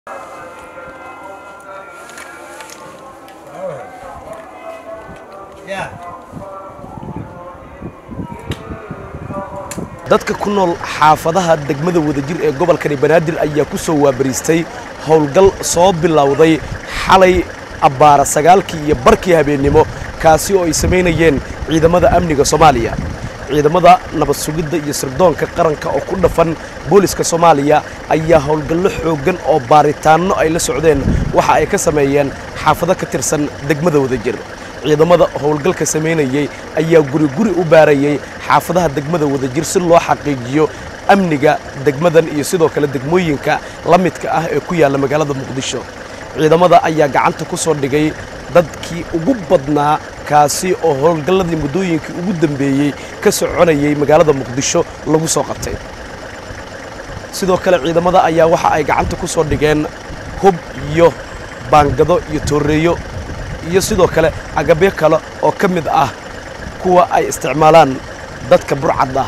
dadka ku nool xaafadaha degmada wadajir ee gobolka Banaadir ayaa ku soo waabariistay howlgal soo bilowday xalay abbaara 9 iyo barkii habeenimo kaasi oo ay sameynayeen ciidamada amniga Soomaaliya ciidamada nabad sugidda iyo sirdoonka qaranka oo ku dhafan booliska Soomaaliya ayaa howlgallo xoogan oo baaritaano ay la socdeen waxa ay ka sameeyeen xaafado ka tirsan degmada wadajir ciidamada howlgalka sameynayay ayaa guri u baarayay xaafadaha degmada wadajir si loo xaqiijiyo amniga degmadan iyo sidoo kale degmooyinka la midka ah ee ku yaala magaalada Muqdisho ciidamada ayaa gacanta ku soo dhigay dadkii ugu badnaa kaasi oo howlgalladii muddooyinkii ugu dambeeyay ka soconayay magaalada Muqdisho lagu soo qabtay sidoo kale ciidamada ayaa waxa ay gacanta ku soo dhigeen hub iyo baangado iyo tooreeyo iyo sidoo kale agabyo kale oo ka mid ah kuwa ay isticmaalaan dadka burcadda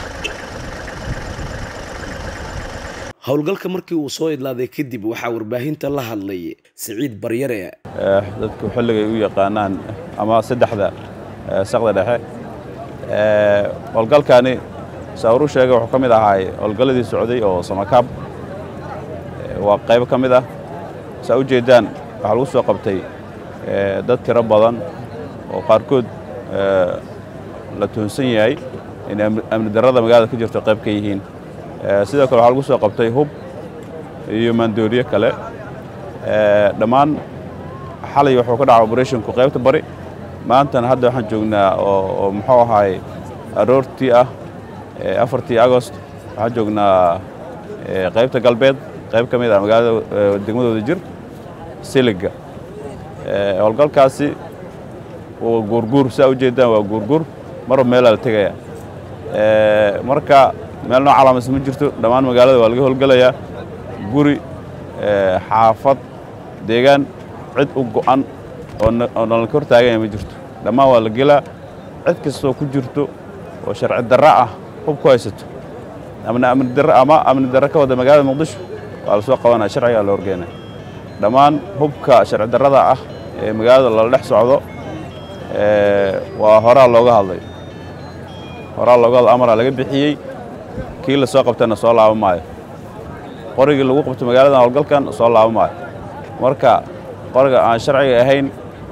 howlgalka markii uu soo idlaaday kadib waxa warbaahinta la hadlay Saciid Baryare dadku xilligay u yaqaanaan ama saddexda saqda dhexe howlgalkani sawru sheegay wuxuu kamid ahaa howlgaladii socday oo Samakaab waa qayb kamid ah saa u jeedaan waxa lagu soo qabtay dad tiro badan oo qaarkood la toonsan yahay in amni darrada magaalada ka jirto qayb ka yihiin sidoo kale waxa lagu soo qabtay hub iyo mandooriye kale dhamaan xalay wuxuu ka dhacay operation-ku qaybta bari maantana hadda waxaan joognaa oo muxuu ahaay aroortii ah 4 August waxaan joognaa qaybta galbeed qayb kamid ah magaalada degmada Wadajir Siliga howlgalkaasi oo gurgur saa u jeedaan waa gurgur mar meel la tagaya marka meel nooc calaamad ma jirto dhamaan magaalada waa laga howlgalayaa guri xaafad deegaan cid u go'an oo nolol kor taagan ma jirto dhamaan waa la gelaa cid kastoo ku jirto oo sharci darro ah hub ku haysato amni darro ka wada magaalada Muqdisho waa la soo qabanaa sharciga la horgeynaa dhamaan hubka sharci darrada ah ee magaalada la dhex socdo waa horaa looga hadlay amara laga bixiyay kii la soo qabtana soo laabo maayo qorigii lagu qabto magaalada howlgalkan soo laabo maayo marka qoriga aan sharciga ahayn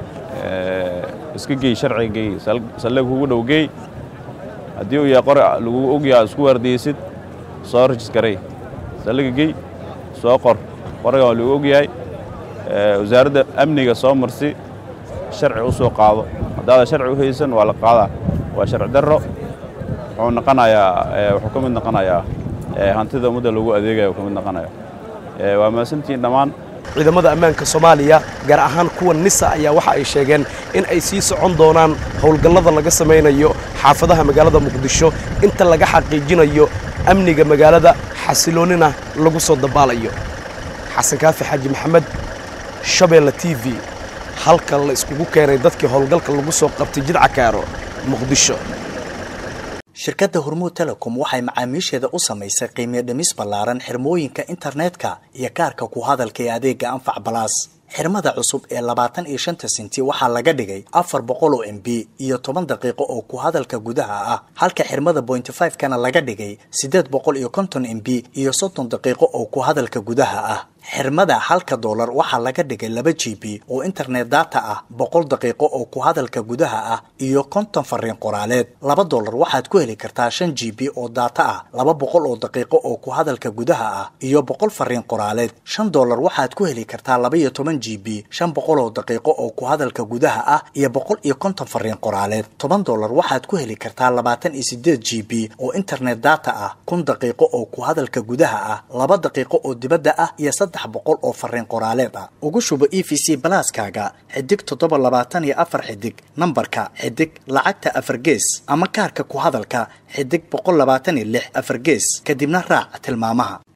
iska geey sharciga sallag ugu dhowgeey haddii uu yahay qori lagu ogyahay isku wardiyaysid soo rejistaray salliga geey soo qor qoriga waa lagu ogyahay wasaaradda amniga soo marsi sharci u soo qaado hadda sharci u haysan waa la qaadaa waa sharci darro wuxuu noqonayaa wuxuu ka mid noqonayaa hantida ummadda lagu adeegayo ka mid noqonayaa waa maasantiin dhamaan ciidamada ammaanka Soomaaliya gaar ahaan kuwa NISA ayaa waxa ay sheegeen in ay sii socon doonaan howlgallada laga sameynayo xaafadaha magaalada Muqdisho inta laga xaqiijinayo amniga magaalada xasiloonina lagu soo dabaalayo Xasan Kaafi Xaji Maxamed Shabeelle TV halka la iskugu keenay dadkii howlgalka lagu soo qabtay jidca Kaaro Muqdisho shirkadda Hormuud Telecom waxay macaamiisheeda u samaysay qiimo dhimis ballaaran xirmooyinka internetka iyo kaarka ku hadalka ee adeega Anfac Plus xirmada cusub ee 25 senti waxaa laga dhigay 400 MB iyo 10 daqiiqo oo ku hadalka gudaha ah halka xirmada 0.5 kana laga dhigay 850 MB iyo 30 daqiiqo oo ku hadalka gudaha ah xirmada $1 waxaa laga dhigay 2 GB oo internet data ah 100 daqiiqo oo ku hadalka gudaha ah iyo 50 fariin qoraaleed $2 waxaad ku heli kartaa 5 GB oo data ah 200 oo daqiiqo oo ku hadalka gudaha ah iyo 100 fariin qoraaleed $5 waxaad ku heli kartaa 12 GB 500 oo daqiiqo oo ku hadalka gudaha ah iyo 150 fariin qoraaleed $10 waxaad ku heli kartaa 28 GB oo internet data ah 1000 daqiiqo oo ku hadalka gudaha ah 2 daqiiqo oo dibadda ah iyo 300 oo fariin qoraaleed ah ugu shubo EVC Plus-kaaga xidig 724 xidig nambarka xidig lacagta 4 gees ama kaarka ku hadalka xidig 126 4 gees kadibna raac tilmaamaha